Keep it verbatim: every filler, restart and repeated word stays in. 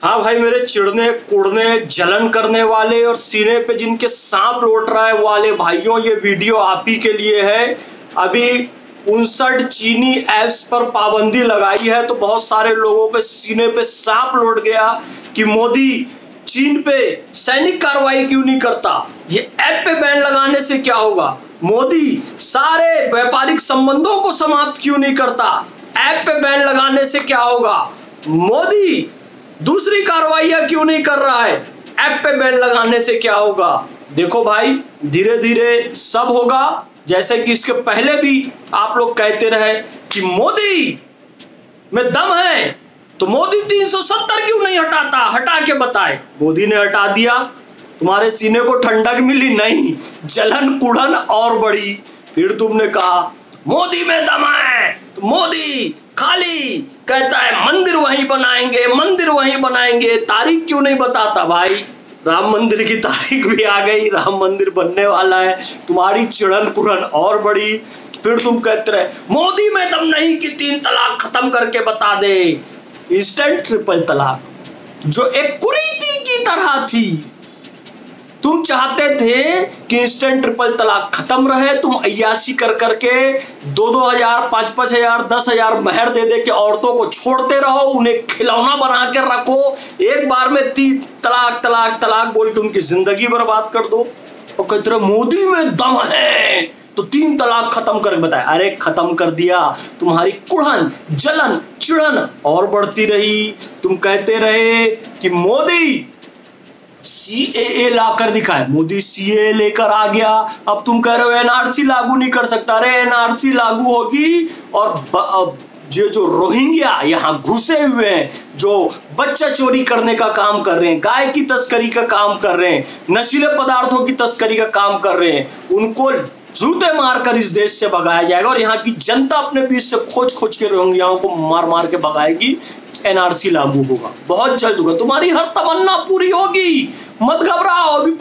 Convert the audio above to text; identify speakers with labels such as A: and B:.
A: हाँ भाई, मेरे चिढ़ने कुड़ने जलन करने वाले और सीने पे जिनके सांप लौट रहा है वाले भाइयों, ये वीडियो आप ही के लिए है। अभी उनसठ चीनी ऐप्स पर पाबंदी लगाई है तो बहुत सारे लोगों के सीने पे सांप लौट गया कि मोदी चीन पे सैनिक कार्रवाई क्यों नहीं करता, ये ऐप पे बैन लगाने से क्या होगा, मोदी सारे व्यापारिक संबंधों को समाप्त क्यों नहीं करता, ऐप पे बैन लगाने से क्या होगा, मोदी दूसरी कार्रवाइयां क्यों नहीं कर रहा है, ऐप पे बैन लगाने से क्या होगा। देखो भाई, धीरे धीरे सब होगा। जैसे कि इसके पहले भी आप लोग कहते रहे कि मोदी में दम है तो मोदी तीन सौ सत्तर क्यों नहीं हटाता, हटा के बताए। मोदी ने हटा दिया, तुम्हारे सीने को ठंडक मिली नहीं, जलन कुड़न और बढ़ी। फिर तुमने कहा मोदी में दम है तो मोदी खाली कहता है मंदिर वहीं बनाएंगे, मंदिर वहीं बनाएंगे, तारीख क्यों नहीं बताता। भाई, राम मंदिर की तारीख भी आ गई, राम मंदिर बनने वाला है, तुम्हारी चिड़न कुड़न और बड़ी। फिर तुम कहते रहे मोदी में दम नहीं कि तीन तलाक खत्म करके बता दे। इंस्टेंट ट्रिपल तलाक जो एक कुरीति की तरह थी, तुम चाहते थे कि इंस्टेंट ट्रिपल तलाक खत्म रहे, तुम अय्याशी कर करके दो दो हजार पाँच पाँच हजार दस हजार महर दे दे के औरतों को छोड़ते रहो, उन्हें खिलौना बना के रखो, एक बार में तीन तलाक तलाक तलाक बोल के उनकी जिंदगी बर्बाद कर दो। और कहते रहे मोदी में दम है तो तीन तलाक खत्म करके बताए। अरे खत्म कर दिया, तुम्हारी कुड़न जलन चिड़न और बढ़ती रही। तुम कहते रहे कि मोदी सी ए ए ला कर दिखाए, मोदी सी ए लेकर आ गया। अब तुम कह रहे हो एन आर सी लागू नहीं कर सकता। अरे एन आर सी लागू होगी और जो जो रोहिंग्या यहाँ घुसे हुए हैं, जो बच्चा चोरी करने का काम कर रहे हैं, गाय की तस्करी का काम कर रहे हैं, नशीले पदार्थों की तस्करी का काम कर रहे हैं, उनको जूते मारकर इस देश से भगाया जाएगा। और यहाँ की जनता अपने बीच से खोज खोज के रोहिंग्याओं को मार मार के भगाएगी। एन आर सी लागू होगा, बहुत जल्द होगा, तुम्हारी हर तमन्ना पूरी होगी, मत घबराओ। अभी